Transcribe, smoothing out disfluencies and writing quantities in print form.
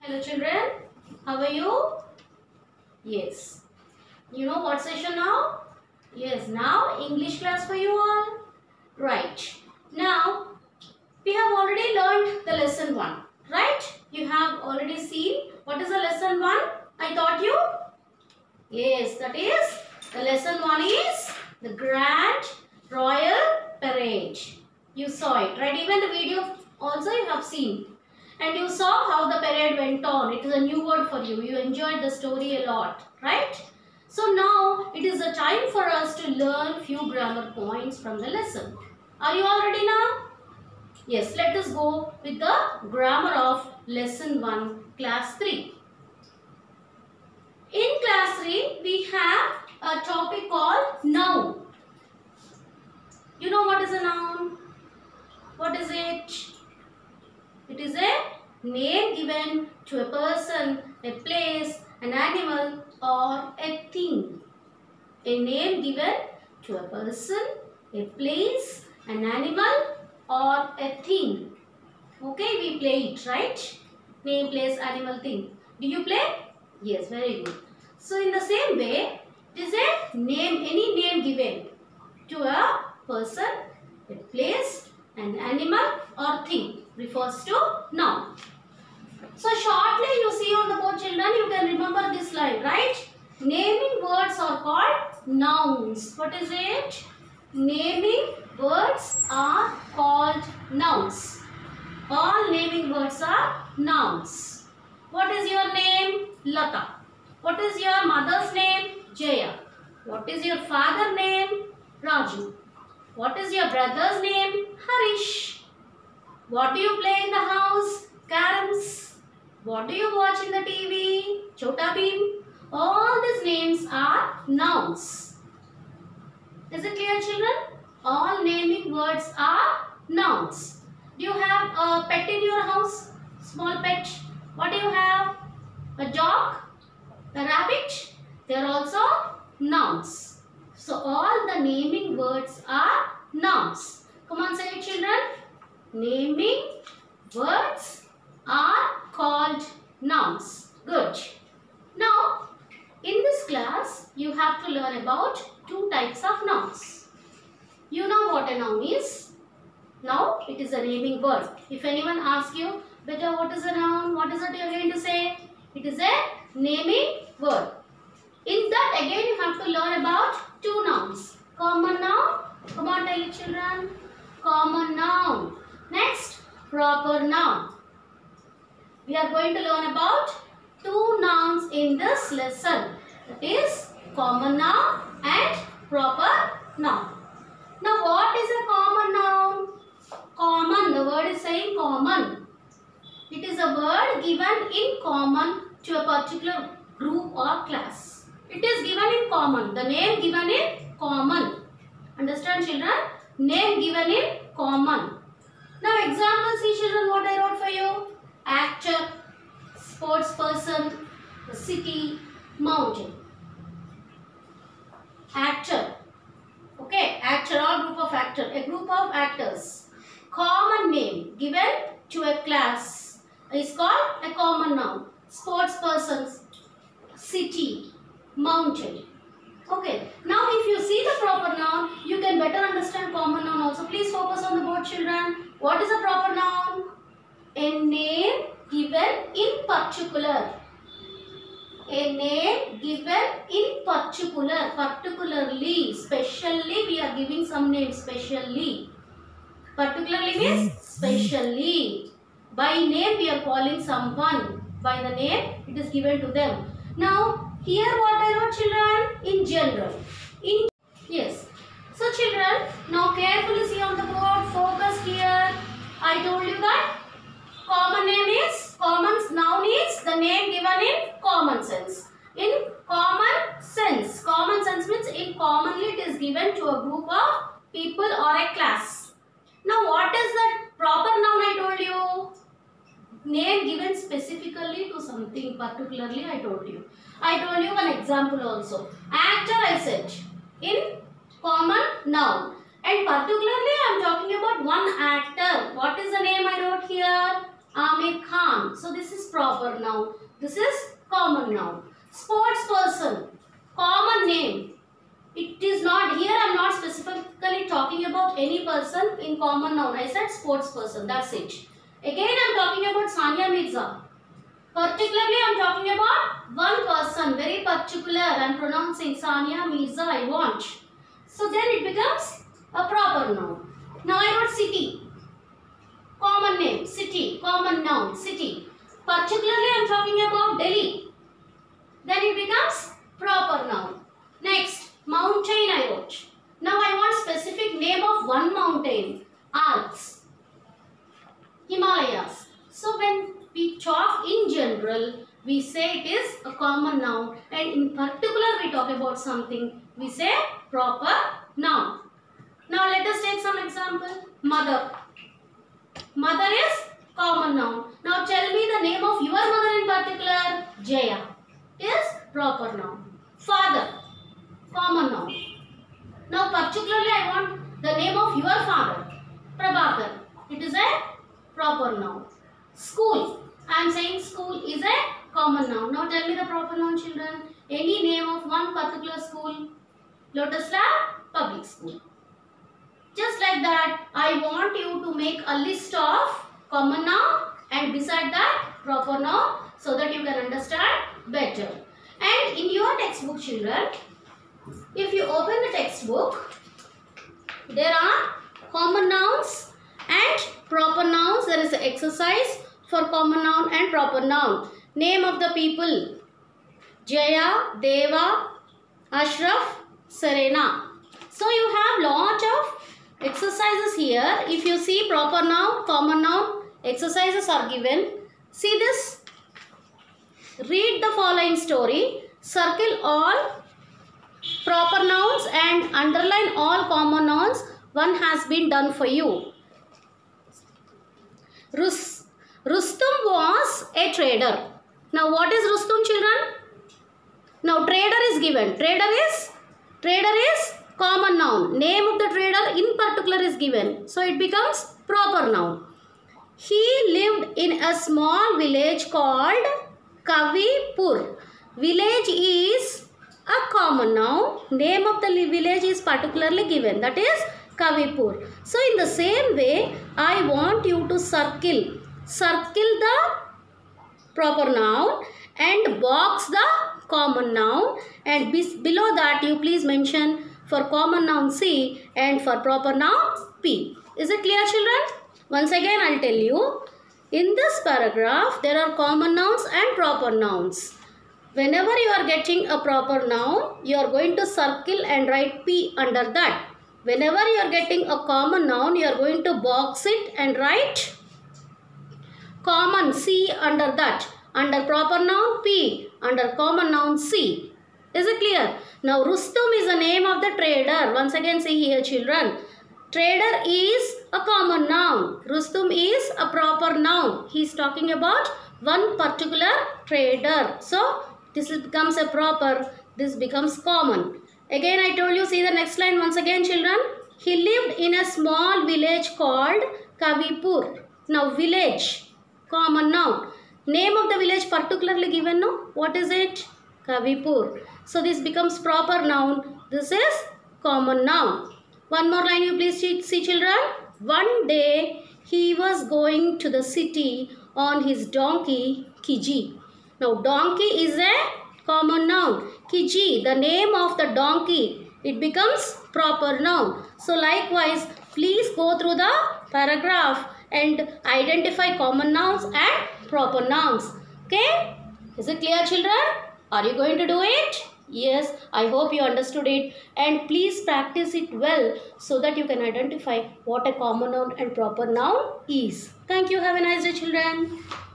Hello children, how are you? Yes. You know what session now? Yes, now English class for you all. Right. Now, we have already learned the lesson 1. Right? You have already seen what is the lesson 1? I taught you? Yes, that is the lesson 1 is the Grand Royal Parade. You saw it, right? Even the video also you have seen. And you saw how the parade went on. It is a new word for you. You enjoyed the story a lot, right? So now it is a time for us to learn few grammar points from the lesson. Are you all ready now? Yes, let us go with the grammar of lesson 1, class 3. In class 3, we have a topic called noun. You know what is a noun? What is it? It is a name given to a person, a place, an animal or a thing. A name given to a person, a place, an animal or a thing. Okay, we play it, right? Name, place, animal, thing. Do you play? Yes, very good. So in the same way, it is a name, any name given to a person, a place, an animal or thing refers to noun. So shortly you see on the board children, you can remember this line, right? Naming words are called nouns. What is it? Naming words are called nouns. All naming words are nouns. What is your name? Lata. What is your mother's name? Jaya. What is your father's name? Raju. What is your brother's name? Harish. What do you play in the house? Caroms. What do you watch in the TV? Chota Bheem. All these names are nouns. Is it clear, children? All naming words are nouns. Do you have a pet in your house? Small pet. What do you have? A dog? A rabbit? They are also nouns. So all the naming words are nouns. Come on, say it, children. Naming words are called nouns. Good. Now, in this class, you have to learn about two types of nouns. You know what a noun is. Now, it is a naming word. If anyone asks you, Beta, what is a noun? What is it you are going to say? It is a naming word. In that, again, you have to learn about two nouns. Common noun. Come on, tell it, children. Common noun. Next, proper noun. We are going to learn about two nouns in this lesson. That is common noun and proper noun. Now what is a common noun? Common, the word is saying common. It is a word given in common to a particular group or class. It is given in common. The name given in common. Understand, children? Name given in common. Now example, see children what I wrote for you. Actor, sports person, city, mountain. Actor. Okay, actor or group of actor. A group of actors. Common name given to a class is called a common noun. Sports persons, city, mountain. Okay, now if you see the proper noun, you can better understand common noun also. Please focus on the board, children. What is a proper noun? A name given in particular. A name given in particular. Particularly, specially, we are giving some name specially. Particularly means specially. By name we are calling someone. By the name it is given to them. Now here what I wrote, children? In general. Yes. So children, now carefully see on the board. Focus here. I told you that common name is, common noun is the name given in common sense. In common sense. Common sense means in commonly it is given to a group of people or a class. Now what is the proper noun I told you? Name given specifically to something particularly I told you. I told you one example also. Actor I said in common noun. And particularly I am talking about one actor. What is the name I wrote here? Amir Khan. So this is proper noun. This is common noun. Sports person, common name. It is not here. I am not specifically talking about any person in common noun. I said sports person. That's it. Again, I am talking about Sania Mirza. Particularly, I am talking about one person. Very particular. I am pronouncing Sania Mirza. I want. So then it becomes a proper noun. Now I wrote city. Common name. City. Common noun. City. Particularly, I am talking about Delhi. Then it becomes proper noun. Next, mountain I wrote. Now I want specific name of one mountain. Alps. Himalayas. So when we talk in general, we say it is a common noun. And in particular, we talk about something. We say proper noun. Now let us take some example. Mother. Mother is common noun. Now tell me the name of your mother in particular. Jaya is proper noun. Father, common noun. Now particularly I want the name of your father. Prabhakar. It is a proper noun. School. I am saying school is a common noun. Now tell me the proper noun, children. Any name of one particular school. Lotus Lab Public School. Just like that, I want you to make a list of common noun and beside that proper noun so that you can understand better. And in your textbook, children, if you open the textbook, there are common nouns and proper nouns. There is an exercise for common noun and proper noun. Name of the people. Jaya, Deva, Ashraf, Serena. So you have lot of exercises here. If you see proper noun, common noun, exercises are given. See this. Read the following story. Circle all proper nouns and underline all common nouns. One has been done for you. Rustum was a trader. Now what is Rustum, children? Now trader is given. Trader is common noun. Name of the trader in particular is given. So it becomes proper noun. He lived in a small village called Kavipur. Village is a common noun. Name of the village is particularly given. That is Kavipur. So in the same way, I want you to circle the proper noun and box the common noun, and below that you please mention for common noun C and for proper noun P. Is it clear, children? Once again I will tell you. In this paragraph there are common nouns and proper nouns. Whenever you are getting a proper noun, you are going to circle and write P under that. Whenever you are getting a common noun, you are going to box it and write common C under that. Under proper noun P, under common noun C. Is it clear? Now Rustum is the name of the trader. Once again see here, children. Trader is a common noun. Rustum is a proper noun. He is talking about one particular trader. So this becomes a proper, this becomes common. Again I told you, see the next line once again, children. He lived in a small village called Kavipur. Now village, common noun. Name of the village particularly given, no? What is it? Kavipur. So this becomes proper noun. This is common noun. One more line you please see, children. One day he was going to the city on his donkey Kiji. Now donkey is a common noun. Kiji, the name of the donkey, it becomes proper noun. So likewise, please go through the paragraph and identify common nouns and proper nouns. Okay? Is it clear, children? Are you going to do it? Yes, I hope you understood it, and please practice it well so that you can identify what a common noun and proper noun is. Thank you. Have a nice day, children.